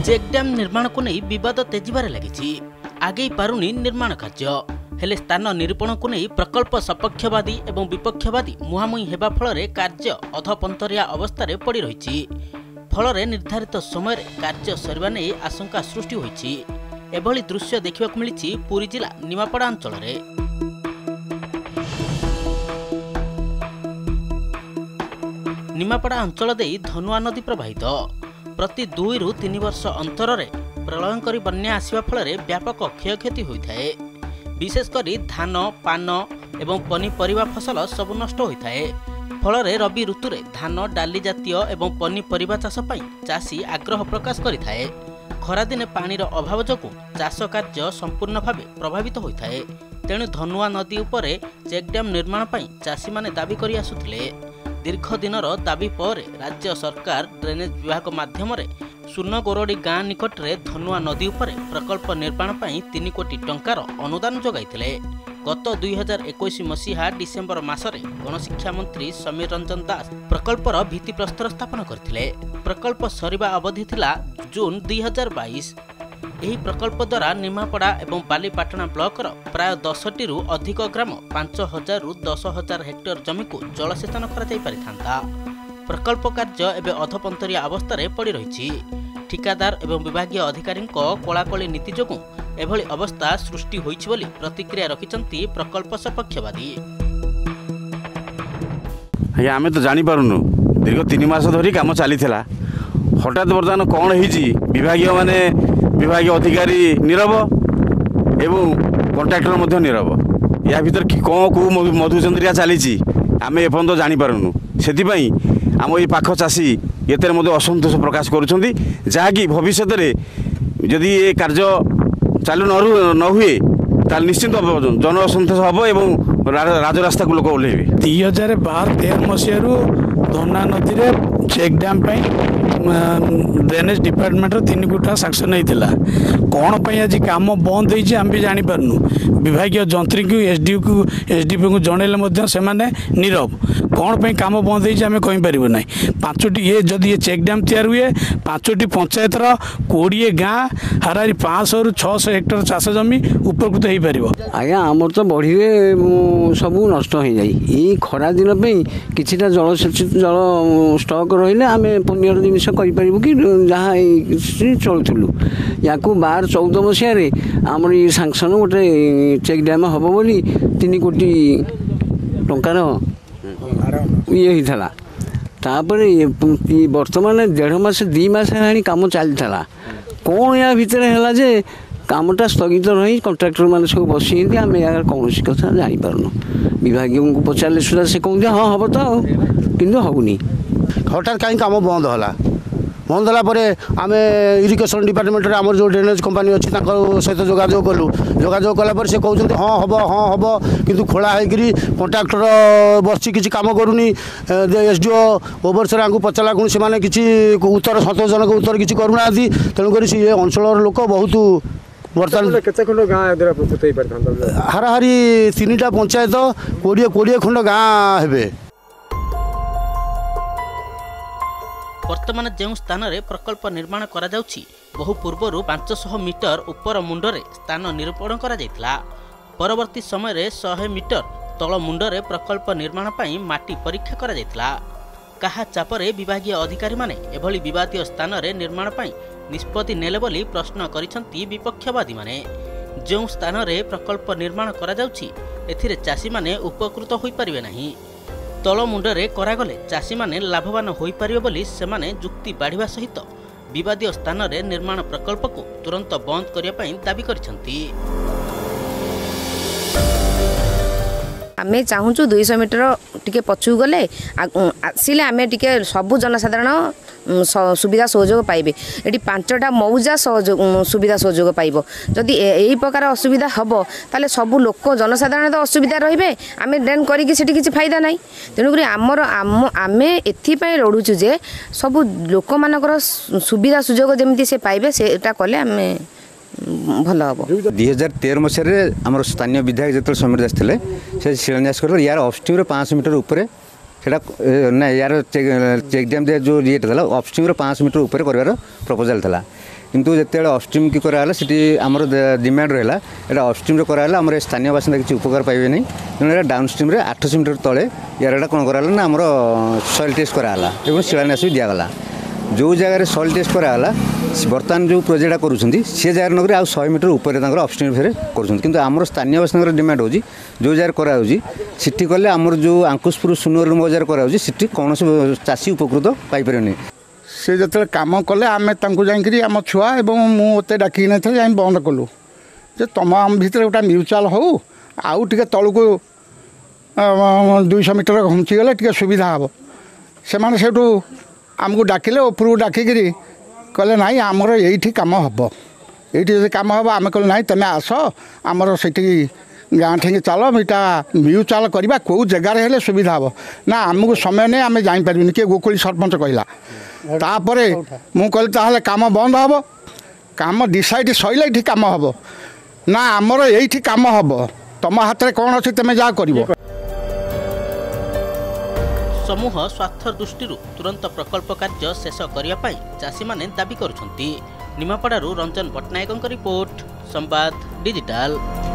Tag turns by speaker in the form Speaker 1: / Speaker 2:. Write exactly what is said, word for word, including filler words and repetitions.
Speaker 1: Check dam निर्माण को नहीं विवाद तेजिबारे लगी आगे पारुनी निर्माण कार्य हेले स्थान निरूपण को नहीं प्रकल्प सपक्षवादी एवं विपक्षवादी मुहांमुही हेबा फल कार्य अधपंतरिया अवस्था पड़ी रही फल निर्धारित समय कार्य सरिबा नहीं आशंका सृष्टि होईछि। एभली दृश्य देखा मिली पुरी जिला निमापड़ा अंचल निमापड़ा अंचल दे धनुआ नदी प्रवाहित प्रति दुई रु तीन वर्ष अंतर प्रलयंकारी बन्या आसवा फल व्यापक क्षयक्षति होता है। विशेषकर धान पान एवं पनीपरिया फसल सब नष्ट होता है। फल रबी ऋतु में धान डाली जातीय एवं पनीपरिया चाष पई चाषी आग्रह प्रकाश करिथा है। खरादिने पानीर अभाव जोगु चाष कार्य संपूर्ण भाव प्रभावित होता है। तेणु धनुआ नदी उपरे चेक डैम निर्माण पई चाषी माने दाबी करि आसुथिले। दीर्घ दिनर दाबी पर राज्य सरकार ड्रेनेज विभाग माध्यम सुनगोरडी गाँ निकट में धनुआ नदी उपरे प्रकल्प निर्माण पई तीन कोटी टंकार अनुदान जोगाइथिले। गत दुई हजार इक्कीस मसीहा डिसेम्बर मासरे गणशिक्षा मंत्री समीर रंजन दास प्रकल्पर भित्तिप्रस्तर स्थापन करथिले। प्रकल्प सरिबा अवधि थिला जून दुई हजार बाईस। एही प्रकल्प द्वारा निमापड़ा एवं बालीपाटना ब्लॉकर प्राय दस टी रु अधिक ग्राम पांच हजार रु दस हजार हेक्टर जमी को जलसेचन करा जाई परिथांता। प्रकल्प कार्य एवं अधपंतरिया अवस्था पड़ी रही। ठिकादार एवं विभागीय अधिकारी कलाकली नीति जोगु एभली अवस्था सृष्टि होईछि बोली प्रतिक्रिया रखिछंती प्रकल्प सपक्षवादी।
Speaker 2: आमे तो जानी पारुनु दीर्घ तीन मास धरी काम चली हठात बर्तमान कौन होईछि विभागीय माने विभागीय अधिकारी नीरव एवं कंट्राक्टर मध्य नीरव या भीतर कौन को मधुचंद्रिया चली आम एपर्यंत जानी पारुनु। सेथिपाई आम ये पाख चाषी एतर मध्य असंतोष प्रकाश करुछंती जहाँकि भविष्य जदि ये कार्य चालू न हुए ताल निश्चित जन असंतोष हम एवं राजरास्ता को लोक ओह्लैबे।
Speaker 3: दुई हजार बार तेरह मसीह धनुआ नदी में चेक डैम ड्रेनेज डिपार्टमेंट तीन कोटी सांक्शन होता कौन पर आज कम बंद होती आम भी जापारू। विभागीय जंत्री को एसडीओ को एसडीपी को जनइले से नीरव कौन पर कम बंद होती आम कहीपर ना। पांचटी ये जदि ये चेक डैम तैयार हुए पांचटी पंचायतर कोड़े गाँ हाराहारी पाँच रु छःश हेक्टर चाष जमी उपकृत हो पार।
Speaker 4: आज्ञा आमर तो बढ़िए सब नष्ट हो जाए ये खरा दिन किछिटा जल जल स्टक रही आम पुण्यर जिन करूँ कि जहाँ चलूँ या बार चौदह मसीह आमर ये सांक्शन गोटे चेक डैम हम बोली तीन कोटी टंकार ये होता तापर बर्तमान डेढ़ मास दी मास है कम चली कौन या भितर है जे कामटा स्थगित रही कंट्राक्टर मैंने सब बसी आम यार कौन कथा जापारूँ। विभागीय को पचारे सुधा से कहते हाँ हम तो कि होनी
Speaker 5: हठात कहीं कम बंद है बंद है आम इरिगेशन डिपार्टमेंट आम जो ड्रेनेज कंपानी अच्छी सहित जोगाजोग कलु जोगाजोग कलापर से कहते हाँ हम हाँ हम किंतु खोला होकर कंट्राक्टर बस किसी कम करूनी एसडीओ ओवरसर को पचारा कौन से किसी उत्तर सतोषजनक उत्तर किसी करूना तेणुक ये अंचल लोक बहुत बर्तमान हाराहारी तीन टा पंचायत कोड़े कोड़े खंड गाँ हे।
Speaker 1: वर्तमान जो स्थान में प्रकल्प निर्माण करा जाउछि बहु पूर्वर पांच सौ मीटर उपर मुंडरे स्थान निरूपण करा जायतिला। परवर्ती समय रे सौ मीटर तल मुंडरे प्रकल्प निर्माण पई माटी परीक्षा करा जायतिला। कहा चापरे विभागीय अधिकारी माने एभली विवादीय स्थान में निर्माण पई निष्पत्ति नेले बोली प्रश्न करिसंती विपक्षवादी माने। जो स्थान में प्रकल्प निर्माण करा जाउछि एथिरे चाषी माने उपकृत होई परिबे नाही। तल मुंडरे करागले चाषी माने लाभवान होई परिबे बोली सेमाने जुक्ति बाढ़िबा सहित विवादीय स्थान में निर्माण प्रकल्प को तुरंत बंद करिया पई दाबी करिसंती।
Speaker 6: आमे चाहूँ दुई सौ मीटर टिके पछू गले आसिले आमे टिके सबु जनसाधारण सुविधा सहयोग पाइबे। एटी पांचटा मौजा सहयोग सुविधा सहयोग पाइबो। जदि एही प्रकार असुविधा हबो ताले सबु लोक जनसाधारण तो असुविधा रहिबे आमे ड्रेन करिकि सेठी किछि फायदा नाही। तेणु करी आमर आम आमे एथि पय लडुछु जे सबु लोक मानकर सुविधा सुयोग जेमिति से पाइबे सेटा कले आमे भल हम।
Speaker 7: दुई हजार तेरह मसीह आम स्थानीय विधायक जो समीर दास थे से शिलान्यास कर यार अपस्ट्रीम पाँच मीटर उपर ना यार चेक डैम जो ये था अपस्ट्रीम पाँच मीटर उपर कर प्रपोजाल था किंतु जिते अपस्ट्रीम की कराला आमर डिमांड रहा यहाँ अपस्ट्रीम कराला आम स्थानीय बासिंदा किसी उपकार पाइबे नहीं तेणु डाउनस्ट्रीम आठ सौ मीटर तले यार कौन कराला ना आमर सॉइल टेस्ट कराला और शिलान्यास भी दिगला जो जगह सॉइल टेस्ट कराला बर्तमान जो प्रोजेक्टा करुँच सी जगह नक आ सौ मीटर ऊपर अपस्ट्रीम फेर कर आमर स्थानीय बासिंदा डिमांड हो जो जगह कराँसी कले आमर जो आंकुशपुर सुनर बजार कराँसी कौन चाषी उपकृत पाइपर
Speaker 8: से जो कम कले आम जाकि आम छुआ एवं मुझे डाक नहीं आम बंद कलु जे तुम आम भितर गोटे म्यूचुआल हो आउ टे तलू दुईश मीटर घुंची गले टे सुविधा हम से आमको डाकिले उपरको डाकिकी कहले ना आमर ये कम हम ये कम हम आम कहले ना तुम आस आमर से गाँ ठेक चल इटा म्यूचुआल करवा कौ जगार हेले सुविधा हम ना आमको समय नहीं आम जापर किए गोकुली सरपंच कहला तापर मु कहली काम बंद हम काम डिसाइड सैले ये कम हम ना आमर ये कम हम तुम हाथ में कौन अच्छे तुम जहाँ कर
Speaker 1: समूह स्वार्थ दृष्टि तुरंत प्रकल्प कार्य शेष करने चाषी माने दाबी करुछंती। निमापड़ारू रंजन पट्टनायक रिपोर्ट संवाद डिजिटाल।